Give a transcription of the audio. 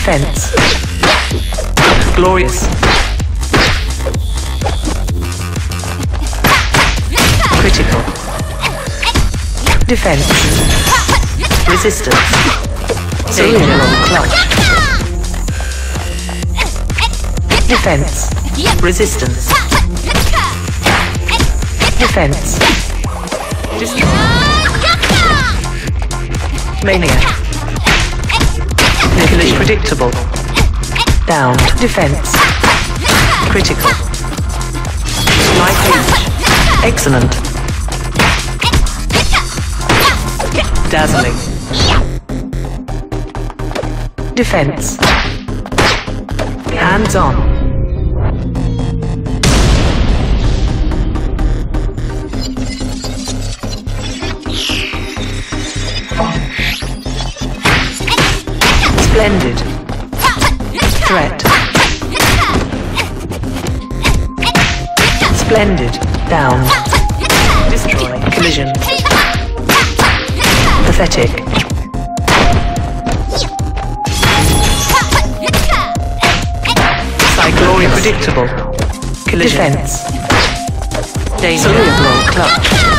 Defense. Glorious. Critical. Defense. Resistance. Cerebral clutch. Defense. Resistance. Defense. Destroy. Mania. Nicholas predictable. Down. Defense. Critical. Light reach. Excellent. Dazzling. Defense. Hands on. Splendid. Threat. Splendid. Down. Destroy. Collision. Pathetic. Cyclory predictable. Collision. Defense. Cerebral clutch.